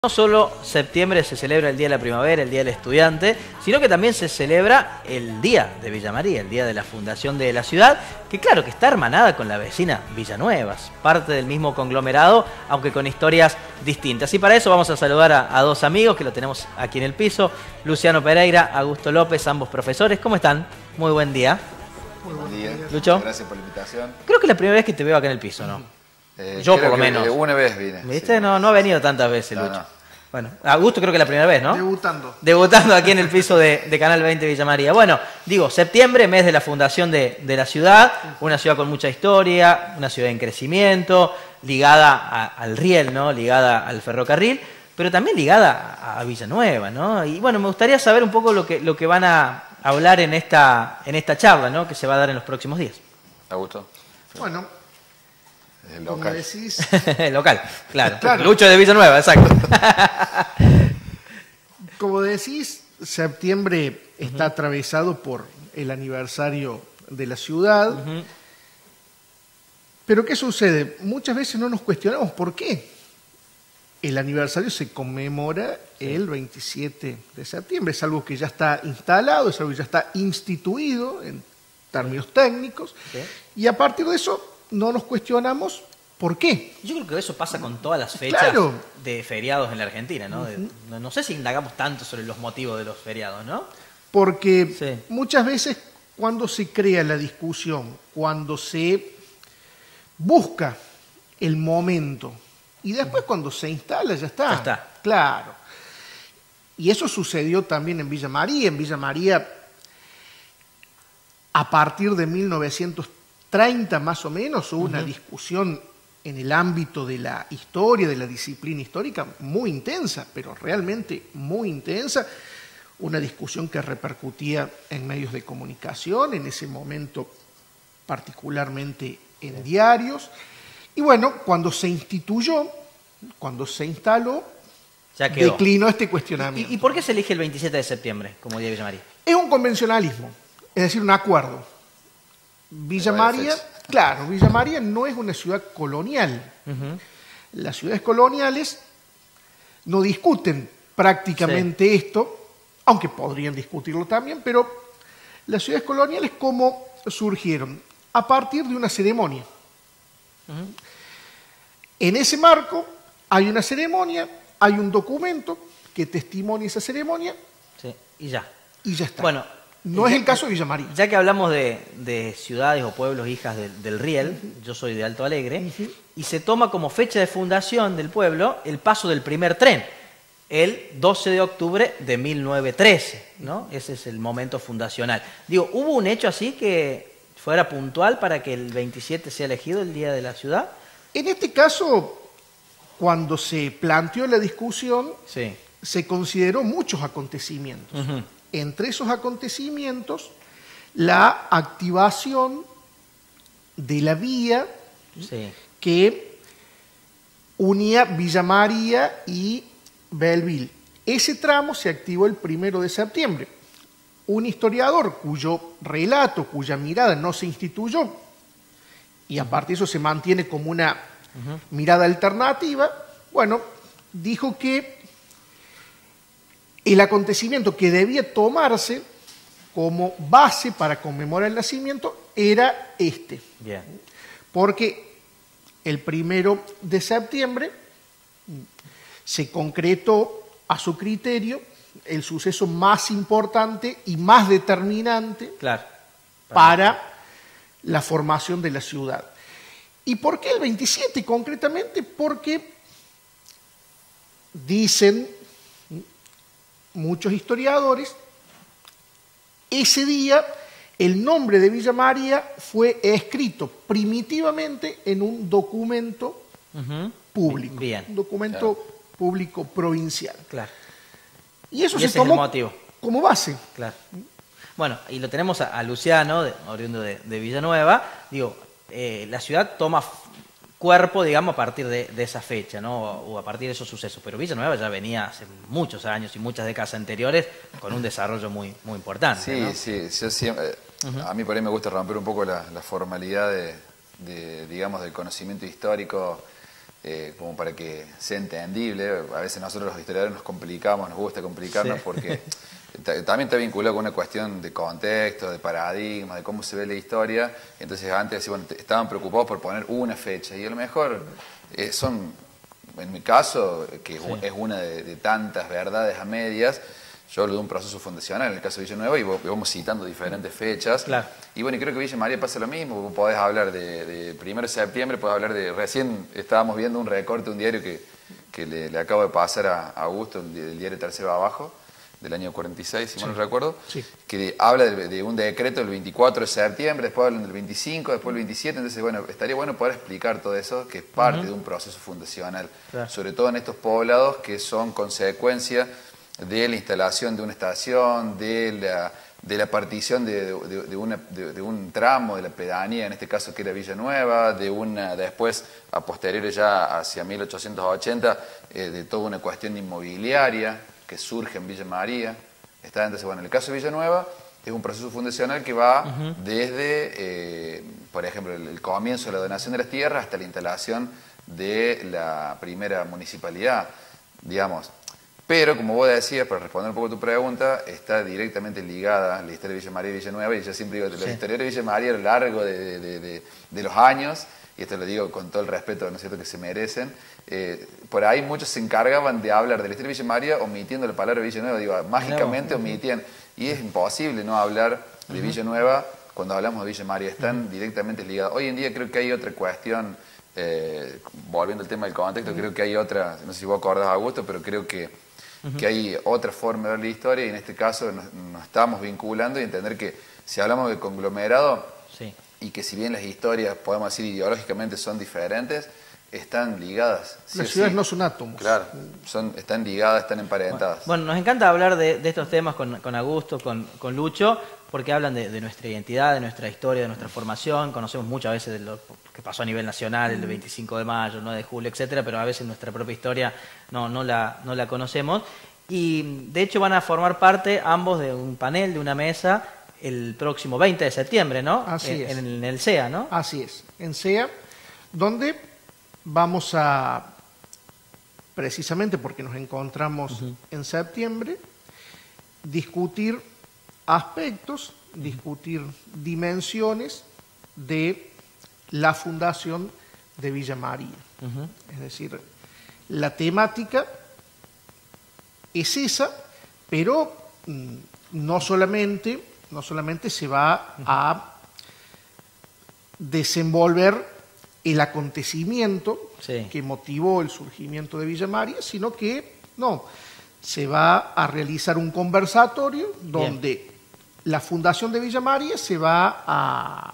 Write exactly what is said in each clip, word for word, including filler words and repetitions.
No solo septiembre se celebra el Día de la Primavera, el Día del Estudiante, sino que también se celebra el Día de Villa María, el Día de la Fundación de la ciudad, que claro que está hermanada con la vecina Villanueva, parte del mismo conglomerado, aunque con historias distintas. Y para eso vamos a saludar a, a dos amigos que lo tenemos aquí en el piso, Luciano Pereira, Augusto López, ambos profesores. ¿Cómo están? Muy buen día. Muy buen día. Lucho. Gracias por la invitación. Creo que es la primera vez que te veo acá en el piso, ¿no? Eh, Yo por lo que menos. Una vez vine. ¿Viste? Sí. No, no ha venido tantas veces, No, Lucho. no. Bueno, Augusto creo que es la primera vez, ¿no? Debutando. Debutando aquí en el piso de, de Canal veinte Villa María. Bueno, digo, septiembre, mes de la fundación de, de la ciudad, una ciudad con mucha historia, una ciudad en crecimiento, ligada a, al riel, ¿no? Ligada al ferrocarril, pero también ligada a, a Villanueva, ¿no? Y bueno, me gustaría saber un poco lo que, lo que van a hablar en esta, en esta charla, ¿no? Que se va a dar en los próximos días. Augusto. Bueno, El como local. decís, Local, claro. Claro. Lucho de Villanueva, exacto. como decís, septiembre está atravesado por el aniversario de la ciudad. Ujú. Pero ¿qué sucede? Muchas veces no nos cuestionamos por qué el aniversario se conmemora el veintisiete de septiembre. Es algo que ya está instalado, es algo que ya está instituido en términos técnicos. Sí. Y a partir de eso no nos cuestionamos por qué. Yo creo que eso pasa con todas las fechas Claro. de feriados en la Argentina, ¿no? De- no, no sé si indagamos tanto sobre los motivos de los feriados, ¿no? Porque Sí. muchas veces cuando se crea la discusión, cuando se busca el momento y después cuando se instala ya está. Ya está. Claro. Y eso sucedió también en Villa María. En Villa María, a partir de mil novecientos treinta más o menos, hubo una discusión en el ámbito de la historia, de la disciplina histórica, muy intensa, pero realmente muy intensa. Una discusión que repercutía en medios de comunicación, en ese momento particularmente en diarios. Y bueno, cuando se instituyó, cuando se instaló, Ya quedó. declinó este cuestionamiento. ¿Y, y por qué se elige el veintisiete de septiembre como Día de Villa María? Es un convencionalismo, es decir, un acuerdo. Villa Hay varias María, fechas. claro, Villa María no es una ciudad colonial. Las ciudades coloniales no discuten prácticamente esto, aunque podrían discutirlo también, pero las ciudades coloniales, ¿cómo surgieron? A partir de una ceremonia. En ese marco hay una ceremonia, hay un documento que testimonia esa ceremonia Sí, y ya. y ya está. Bueno, no es ya- el caso de Villa María. Ya que hablamos de, de ciudades o pueblos hijas del, del riel, yo soy de Alto Alegre, y se toma como fecha de fundación del pueblo el paso del primer tren, el doce de octubre de mil novecientos trece, ¿no? Ese es el momento fundacional. Digo, ¿hubo un hecho así que fuera puntual para que el veintisiete sea elegido el Día de la Ciudad? En este caso, cuando se planteó la discusión, Sí. se consideró muchos acontecimientos. Ujú. Entre esos acontecimientos, la activación de la vía Sí. que unía Villa María y Belleville. Ese tramo se activó el primero de septiembre. Un historiador cuyo relato, cuya mirada no se instituyó, y aparte de eso se mantiene como una mirada alternativa, bueno, dijo que el acontecimiento que debía tomarse como base para conmemorar el nacimiento era este. Bien. Porque el primero de septiembre se concretó a su criterio el suceso más importante y más determinante Claro. para la formación de la ciudad. ¿Y por qué el veintisiete concretamente? Porque dicen muchos historiadores, ese día el nombre de Villa María fue escrito primitivamente en un documento Ujú. público, Bien. un documento público provincial. Claro. Y eso Y se ese es el tomó motivo. como base. Claro. Bueno, y lo tenemos a, a Luciano, de, oriundo de, de Villanueva. Digo, eh, la ciudad toma f- cuerpo, digamos, a partir de, de esa fecha, ¿no? O, o a partir de esos sucesos. Pero Villanueva ya venía hace muchos años y muchas décadas anteriores con un desarrollo muy, muy importante, Sí, ¿no? sí. Yo siempre, a mí por ahí me gusta romper un poco la, la formalidad de, de, digamos, del conocimiento histórico eh, como para que sea entendible. A veces nosotros los historiadores nos complicamos, nos gusta complicarnos sí. porque también está vinculado con una cuestión de contexto, de paradigma, de cómo se ve la historia. Entonces antes bueno, estaban preocupados por poner una fecha y a lo mejor eh, son, en mi caso, que sí. es una de, de tantas verdades a medias, yo hablo de un proceso fundacional en el caso de Villanueva y vamos citando diferentes fechas. Claro. Y bueno, y creo que Villa María pasa lo mismo. Vos podés hablar de, de primero de septiembre, podés hablar de... Recién estábamos viendo un recorte de un diario que, que le, le acabo de pasar a Augusto, el diario Tercero Abajo, del año cuarenta y seis, si sí. mal no recuerdo, sí. que habla de, de un decreto del veinticuatro de septiembre, después hablan del veinticinco, después del veintisiete, entonces bueno, estaría bueno poder explicar todo eso, que es parte uh-huh. de un proceso fundacional, claro. sobre todo en estos poblados que son consecuencia de la instalación de una estación, de la, de la partición de, de, de, una, de, de un tramo de la pedanía, en este caso que era Villanueva, de una, después, a posteriori ya hacia mil ochocientos ochenta, eh, de toda una cuestión inmobiliaria que surge en Villa María. Está, entonces, bueno, en el caso de Villanueva es un proceso fundacional que va uh-huh. desde, eh, por ejemplo, el, el comienzo de la donación de las tierras hasta la instalación de la primera municipalidad, digamos. Pero, como vos decías, para responder un poco a tu pregunta, está directamente ligada a la historia de Villa María y Villanueva, y yo siempre digo que sí. los historiadores de Villa María a lo largo de, de, de, de los años, y esto lo digo con todo el respeto, ¿no es cierto?, que se merecen, eh, por ahí muchos se encargaban de hablar de la historia de Villa María omitiendo la palabra Villanueva, digo, mágicamente omitían, y es imposible no hablar de uh-huh. Villanueva cuando hablamos de Villa María, están uh-huh. directamente ligados. Hoy en día creo que hay otra cuestión, eh, volviendo al tema del contexto, uh-huh. creo que hay otra, no sé si vos acordás, Augusto, pero creo que Uh-huh. que hay otra forma de ver la historia y en este caso nos, nos estamos vinculando y entender que si hablamos de conglomerado sí. y que si bien las historias, podemos decir ideológicamente son diferentes, están ligadas. Sí las ciudades sí. no son átomos. Claro, son, están ligadas, están emparentadas. Bueno, bueno nos encanta hablar de, de estos temas con, con Augusto, con, con Lucho, porque hablan de, de nuestra identidad, de nuestra historia, de nuestra formación. Conocemos muchas veces de lo que pasó a nivel nacional, el veinticinco de mayo, nueve de julio, etcétera, pero a veces nuestra propia historia no, no, la, no la conocemos. Y de hecho van a formar parte ambos de un panel, de una mesa, el próximo veinte de septiembre, ¿no? Así en, es. En, en el C E A, ¿no? Así es, en C E A, donde vamos a, precisamente porque nos encontramos uh-huh. en septiembre, discutir aspectos, discutir dimensiones de la fundación de Villa María. Uh-huh. Es decir, la temática es esa, pero mm, no solamente, no solamente se va uh-huh. a desenvolver el acontecimiento sí. que motivó el surgimiento de Villa María, sino que no, se va a realizar un conversatorio donde Bien. la fundación de Villa María se va a,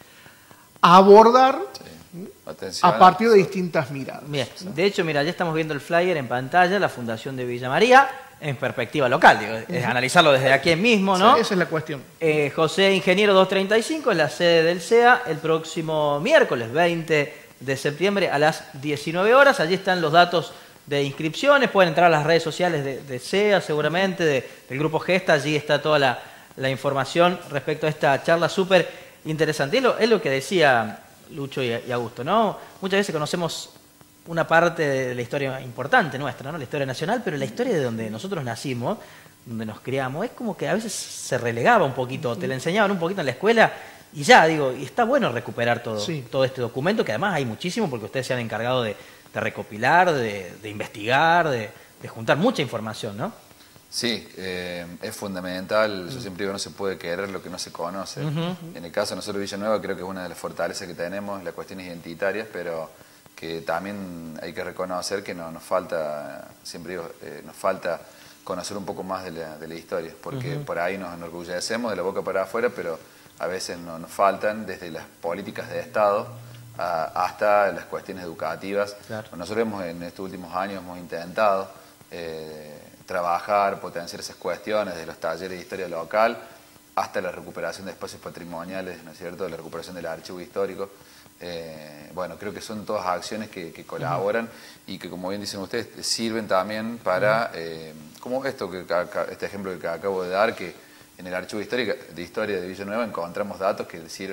a abordar sí. Atención, a partir de distintas miradas. Bien. ¿no? De hecho, mira, ya estamos viendo el flyer en pantalla, la fundación de Villa María, en perspectiva local, digo, es uh-huh. analizarlo desde aquí mismo, ¿no? Sí, esa es la cuestión. Eh, José Ingeniero doscientos treinta y cinco, en la sede del C E A, el próximo miércoles veinte de septiembre a las diecinueve horas. Allí están los datos de inscripciones, pueden entrar a las redes sociales de, de C E A seguramente, de, del Grupo Gesta, allí está toda la, la información respecto a esta charla súper interesante. Es lo, es lo que decía Lucho y, y Augusto, ¿no? Muchas veces conocemos una parte de la historia importante nuestra, ¿no? La historia nacional, pero la historia de donde nosotros nacimos, donde nos criamos, es como que a veces se relegaba un poquito, te la enseñaban un poquito en la escuela y ya, digo, y está bueno recuperar todo, sí. todo este documento, que además hay muchísimo porque ustedes se han encargado de, de recopilar, de, de investigar, de, de juntar mucha información, ¿no? Sí, eh, es fundamental, yo siempre digo, no se puede querer lo que no se conoce. Uh-huh. En el caso de nosotros Villanueva creo que es una de las fortalezas que tenemos, las cuestiones identitarias, pero que también hay que reconocer que no, nos falta, siempre digo, eh, nos falta conocer un poco más de la, de la historia, porque uh-huh. por ahí nos enorgullecemos de la boca para afuera, pero a veces no, nos faltan desde las políticas de Estado a, hasta las cuestiones educativas. Claro. Nosotros hemos, en estos últimos años hemos intentado eh, trabajar, potenciar esas cuestiones, desde los talleres de historia local hasta la recuperación de espacios patrimoniales, ¿no es cierto?, la recuperación del archivo histórico. Eh, bueno, creo que son todas acciones que, que colaboran uh-huh. y que, como bien dicen ustedes, sirven también para, eh, como esto que este ejemplo que acabo de dar, que en el archivo histórico, de historia de Villanueva encontramos datos que sirven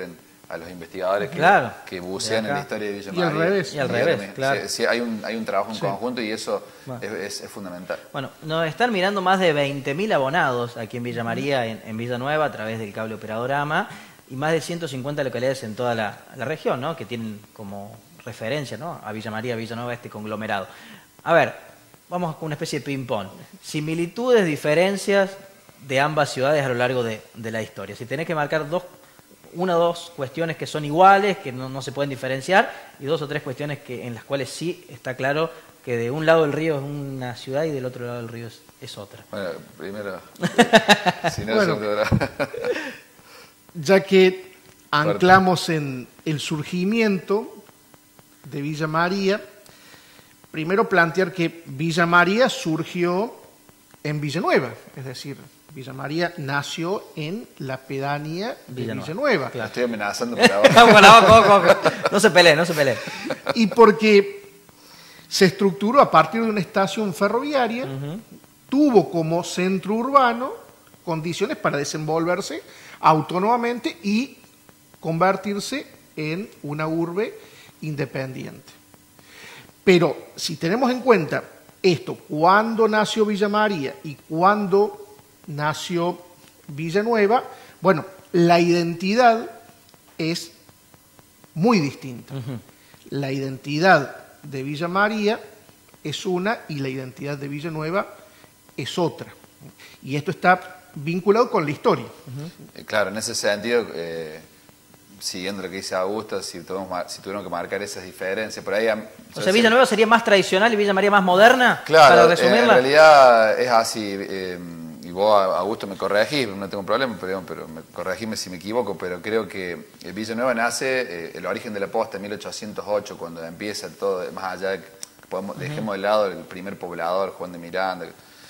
a los investigadores que, claro, que bucean en la historia de Villa María. Y al revés. Y al revés, claro. Sí, sí, hay, un, hay un trabajo en sí. conjunto y eso bueno. es, es, es fundamental. Bueno, nos están mirando más de veinte mil abonados aquí en Villa María, en, en Villanueva, a través del cable Operadorama, y más de ciento cincuenta localidades en toda la, la región, ¿no? Que tienen como referencia, ¿no? A Villa María, Villanueva, este conglomerado. A ver, vamos con una especie de ping-pong. Similitudes, diferencias de ambas ciudades a lo largo de, de la historia. Si tenés que marcar dos, una o dos cuestiones que son iguales, que no, no se pueden diferenciar, y dos o tres cuestiones que, en las cuales sí está claro que de un lado del río es una ciudad y del otro lado del río es, es otra. Bueno, primero, si no, Bueno, ya que anclamos en el surgimiento de Villa María, primero plantear que Villa María surgió en Villanueva, es decir, Villa María nació en la pedanía de Villanueva. Villanueva. la estoy amenazando por ahora. Vamos, vamos, vamos, vamos. No se peleen, no se peleen. Y porque se estructuró a partir de una estación ferroviaria, uh-huh. tuvo como centro urbano condiciones para desenvolverse autónomamente y convertirse en una urbe independiente. Pero si tenemos en cuenta esto, cuándo nació Villa María y cuándo nació Villanueva, bueno, la identidad es muy distinta. Uh-huh. La identidad de Villa María es una y la identidad de Villanueva es otra. Y esto está vinculado con la historia. Uh-huh. Claro, en ese sentido, eh, siguiendo lo que dice Augusto, si tuvimos, si tuvieron que marcar esas diferencias, por ahí... O sea, Villanueva sería más tradicional y Villa María más moderna, claro, para resumirla. Eh, en realidad es así, eh, y vos, Augusto, me corregís, no tengo problema, pero, pero me, corregime si me equivoco, pero creo que Villanueva nace, eh, el origen de la posta en mil ochocientos ocho, cuando empieza todo, más allá de que podemos, uh-huh. dejemos de lado el primer poblador, Juan de Miranda.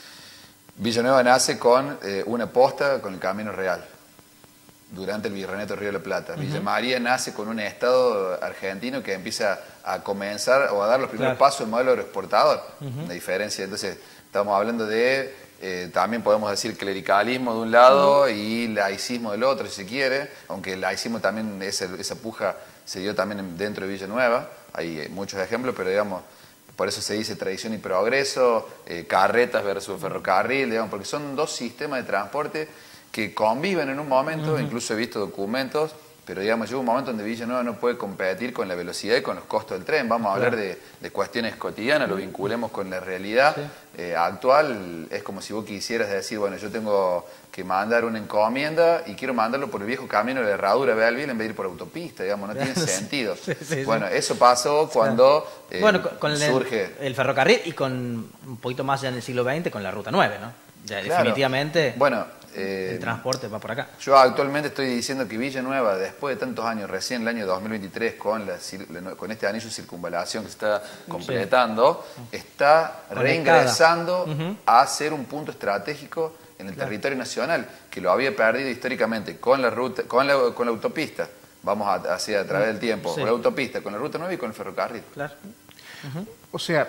Villanueva nace con eh, una posta con el Camino Real, durante el Virreinato de Río de la Plata. Uh-huh. Villa María nace con un Estado argentino que empieza a comenzar o a dar los primeros claro. pasos del modelo agroexportador. Uh-huh. Una diferencia, entonces estamos hablando de, eh, también podemos decir clericalismo de un lado uh-huh. y laicismo del otro, si se quiere, aunque el laicismo también, esa, esa puja se dio también dentro de Villanueva, hay muchos ejemplos, pero digamos, por eso se dice tradición y progreso, eh, carretas versus ferrocarril, digamos, porque son dos sistemas de transporte que conviven en un momento, uh-huh. incluso he visto documentos, pero digamos, llega un momento donde Villanueva no puede competir con la velocidad y con los costos del tren. Vamos a hablar de, de cuestiones cotidianas, lo vinculemos con la realidad sí. eh, actual. Es como si vos quisieras decir, bueno, yo tengo que mandar una encomienda y quiero mandarlo por el viejo camino de la Herradura de Belville en vez de ir por autopista, digamos, no tiene sentido. Sí, sí, bueno, sí. eso pasó cuando eh, bueno, con, con surge... El, el ferrocarril y con un poquito más ya en el siglo veinte con la Ruta nueve, ¿no? Ya, claro. Definitivamente... Bueno, Eh, el transporte va por acá. Yo actualmente estoy diciendo que Villanueva, después de tantos años, recién el año dos mil veintitrés, con, la, con este anillo de circunvalación que se está completando, sí. está Conectada. reingresando uh-huh. a ser un punto estratégico en el claro. territorio nacional, que lo había perdido históricamente con la ruta, con la, con la autopista, vamos a, hacia a través del tiempo, sí. con la autopista, con la ruta nueve y con el ferrocarril. Claro. Uh-huh. O sea,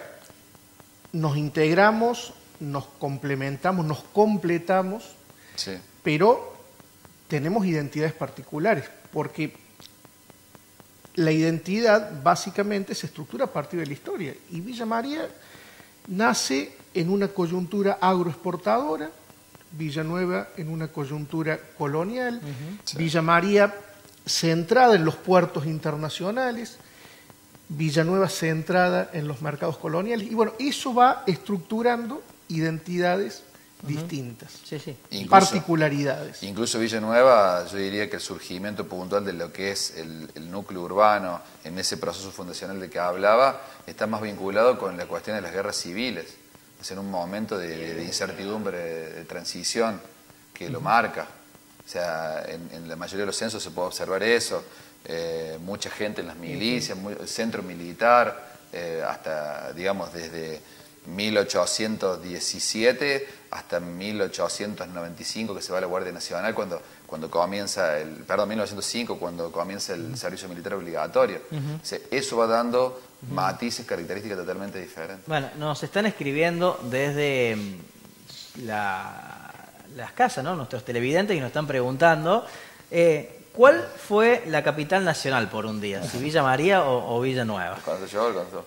nos integramos, nos complementamos, nos completamos. Sí. Pero tenemos identidades particulares, porque la identidad básicamente se estructura a partir de la historia. Y Villa María nace en una coyuntura agroexportadora, Villanueva en una coyuntura colonial, uh-huh. sí. Villa María centrada en los puertos internacionales, Villanueva centrada en los mercados coloniales. Y bueno, eso va estructurando identidades Uh-huh. distintas, sí, sí. Incluso, particularidades. Incluso Villanueva, yo diría que el surgimiento puntual de lo que es el, el núcleo urbano en ese proceso fundacional de que hablaba, está más vinculado con la cuestión de las guerras civiles. Es en un momento de, de incertidumbre, de, de transición que uh-huh. lo marca. O sea, en, en la mayoría de los censos se puede observar eso. Eh, mucha gente en las milicias, muy, centro militar, eh, hasta, digamos, desde mil ochocientos diecisiete hasta mil ochocientos noventa y cinco, que se va a la Guardia Nacional, cuando, cuando comienza el, perdón, mil novecientos cinco, cuando comienza el uh-huh. servicio militar obligatorio. Uh-huh. O sea, eso va dando uh-huh. matices, características totalmente diferentes. Bueno, nos están escribiendo desde la, las casas, ¿no? Nuestros televidentes, y nos están preguntando, eh, ¿Cuál fue la capital nacional por un día? ¿Si Villa María o, o Villa Nueva? Cuando yo, cuando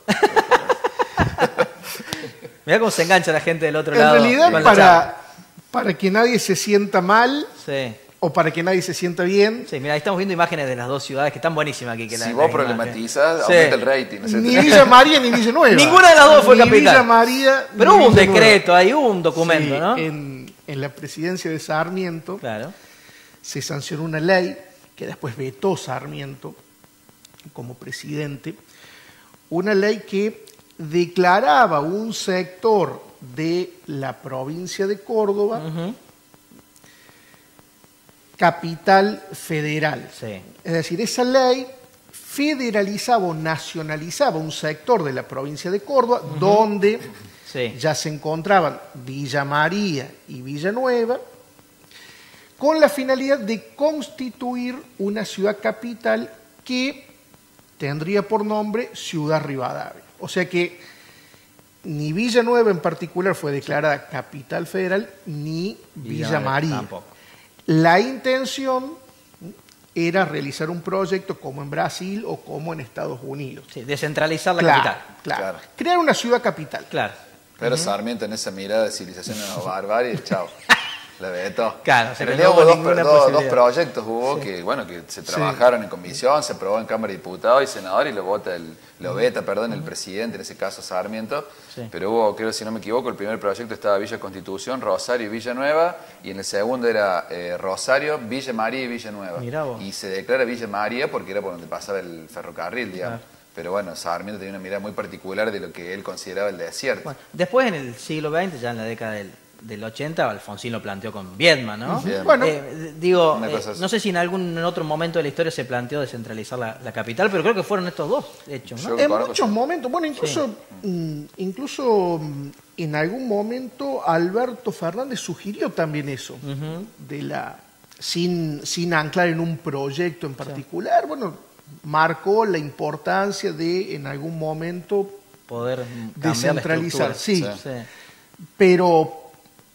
Mirá cómo se engancha la gente del otro En lado. realidad, con la charla. para, para que nadie se sienta mal Sí. o para que nadie se sienta bien, Sí, mira, ahí estamos viendo imágenes de las dos ciudades que están buenísimas aquí. Que la, si la vos imagen. problematizás, Sí. aumenta el rating. ¿no es ni cierto? Villa María ni Villa Nueva. Ninguna de las dos fue Ni capital. Villa María, Pero ni hubo un Villa Nueva. decreto ahí, hubo un documento, Sí, ¿no? En, en la presidencia de Sarmiento Claro. se sancionó una ley que después vetó Sarmiento como presidente, una ley que declaraba un sector de la provincia de Córdoba Ujú. capital federal. Sí. Es decir, esa ley federalizaba o nacionalizaba un sector de la provincia de Córdoba donde Sí. ya se encontraban Villa María y Villanueva, con la finalidad de constituir una ciudad capital que tendría por nombre Ciudad Rivadavia. O sea que ni Villanueva en particular fue declarada capital federal, ni Villa, Villa María. tampoco. La intención era realizar un proyecto como en Brasil o como en Estados Unidos. Sí, descentralizar la Claro, capital. claro. Claro. Crear una ciudad capital. Claro. Pero Sarmiento en esa mirada de civilización a la barbarie, chao. La vetó. Claro, o sea en que realidad no hubo hubo dos, ninguna dos- dos posibilidad. proyectos hubo que, bueno, que se trabajaron en comisión, se aprobó en Cámara de Diputados y Senadores y lo vota el, lo veta, perdón, el presidente, en ese caso Sarmiento. Sí. Pero hubo, creo si no me equivoco, el primer proyecto estaba Villa Constitución, Rosario y Villanueva, y en el segundo era eh, Rosario, Villa María y Villanueva. Mirá vos. Y se declara Villa María porque era por donde pasaba el ferrocarril, digamos. Claro. Pero bueno, Sarmiento tenía una mirada muy particular de lo que él consideraba el desierto. Bueno, después en el siglo veinte, ya en la década del, del ochenta, Alfonsín lo planteó con Viedma, ¿no? Bien. Bueno, Eh, digo, Una eh, cosa así. no sé si en algún en otro momento de la historia se planteó descentralizar la, la capital, pero creo que fueron estos dos hechos, ¿no? Yo- En conozco, muchos sí. momentos, bueno, incluso, mm, incluso mm, en algún momento Alberto Fernández sugirió también eso, de la sin, sin anclar en un proyecto en particular, bueno, marcó la importancia de en algún momento, Poder mm, cambiar descentralizar, la estructura. sí. Sí. pero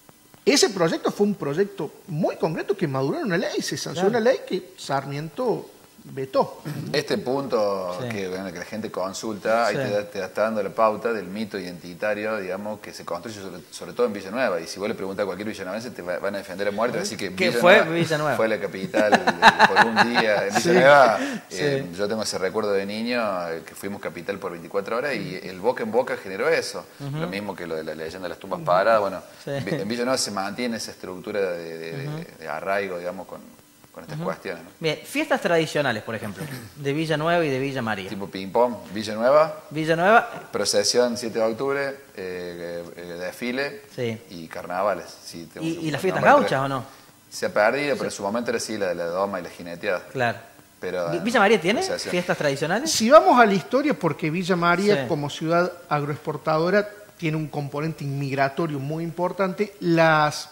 ese proyecto fue un proyecto muy concreto que maduró en una ley, se sancionó Claro. una ley que Sarmiento vetó. Este punto Sí. que, bueno, que la gente consulta, ahí Sí. te, da- te está dando la pauta del mito identitario, digamos, que se construye sobre, sobre todo en Villanueva. Y si vos le preguntas a cualquier villanovense, te va- van a defender a muerte. Así que ¿Qué Villanueva fue Villanueva? fue la capital eh, por un día. En Villanueva, Sí. eh, yo tengo ese recuerdo de niño, eh, que fuimos capital por veinticuatro horas y el boca en boca generó eso. Lo mismo que lo de la leyenda de las tumbas paradas. Bueno, Sí. Vi- en Villanueva se mantiene esa estructura de, de- de- de arraigo, digamos, con, con estas cuestiones. ¿no? Bien, fiestas tradicionales, por ejemplo, de Villa Nueva y de Villa María. Tipo ping-pong, Villanueva, Villa Nueva, procesión siete de octubre, eh, eh, desfile Sí. y carnavales. Sí, tenemos ¿y, un y las fiestas nombre, gauchas pero o no? Se ha perdido, pero en su momento era así, la de la doma y la jineteada. Claro. Pero, Vi- eh, ¿Villa María tiene procesión. fiestas tradicionales? Si vamos a la historia, porque Villa María, Sí. como ciudad agroexportadora, tiene un componente inmigratorio muy importante, las,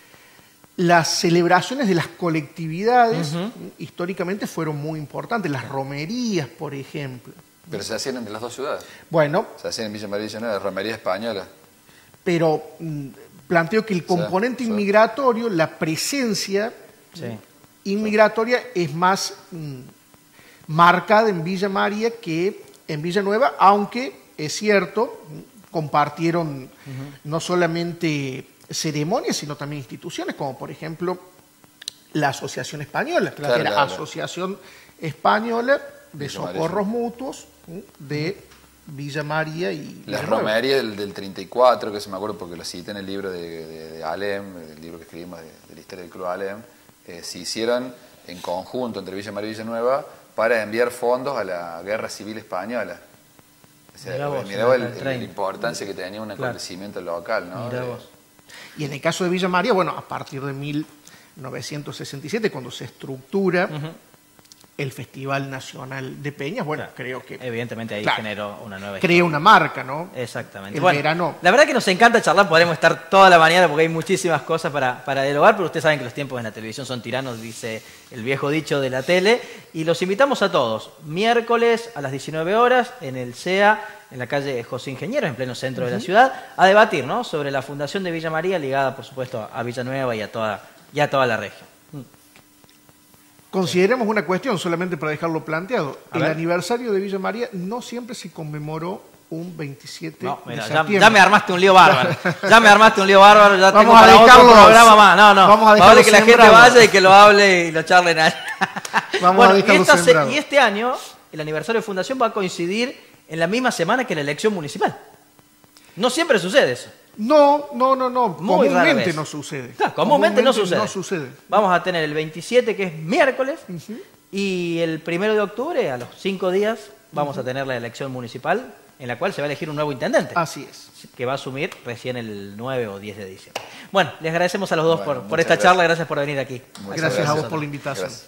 las celebraciones de las colectividades históricamente fueron muy importantes, las romerías, por ejemplo. Pero se hacían entre las dos ciudades. Bueno, Se hacían en Villa María y Villanueva, la romería española. pero mm, planteo que el componente sí. inmigratorio, la presencia Sí. inmigratoria es más mm, marcada en Villa María que en Villanueva, aunque es cierto, mm, compartieron no solamente ceremonias, sino también instituciones, como por ejemplo la Asociación Española, Claro, que era claro. Asociación Española de Villa María, Socorros sí. Mutuos mm, de Villa María y Las Villanueva. romerías del, del treinta y cuatro, que eso me acuerdo porque lo cité en el libro de, de, de Alem, el libro que escribimos de, de la historia del Club Alem, eh, se hicieron en conjunto entre Villa María y Villanueva para enviar fondos a la Guerra Civil Española. O sea, Mirá vos, mirá en el- el el- treinta. la importancia que tenía un Claro. acontecimiento local, ¿no? Mirá De- vos. Y en el caso de Villa María, bueno, a partir de mil novecientos sesenta y siete, cuando se estructura el Festival Nacional de Peñas, bueno, Claro. creo que Evidentemente ahí Claro. generó una nueva crea una marca, ¿no? Exactamente. El Bueno, verano. la verdad que nos encanta charlar, podremos estar toda la mañana porque hay muchísimas cosas para, para dialogar, pero ustedes saben que los tiempos en la televisión son tiranos, dice el viejo dicho de la tele, y los invitamos a todos, miércoles a las diecinueve horas en el C E A, en la calle José Ingenieros, en pleno centro de la ciudad, a debatir, ¿no?, sobre la fundación de Villa María, ligada, por supuesto, a Villanueva y a toda, y a toda la región. Consideremos una cuestión, solamente para dejarlo planteado. A El ver. aniversario de Villa María no siempre se conmemoró un veintisiete No, de mira, ya, septiembre. ya me armaste un lío bárbaro. Ya me armaste un lío bárbaro, ya Vamos tengo a para otro dejarlo- programa más. No, no. vamos a Vale dejarlo que la gente sembrado. vaya y que lo hable y lo charlen ahí. Vamos Bueno, a y, dejarlo esta se- sembrado. y este año, el aniversario de fundación va a coincidir en la misma semana que la elección municipal. No siempre sucede eso. No, no, no, no. Muy rara comúnmente vez. no sucede. Claro, comúnmente no sucede. no sucede. Vamos a tener el veintisiete, que es miércoles, y el primero de octubre, a los cinco días, vamos a tener la elección municipal, en la cual se va a elegir un nuevo intendente, Así es. que va a asumir recién el nueve o diez de diciembre. Bueno, les agradecemos a los dos Bueno, por, por muchas esta gracias. charla, gracias por venir aquí. Muchas Gracias a vos nosotros. por la invitación. Gracias.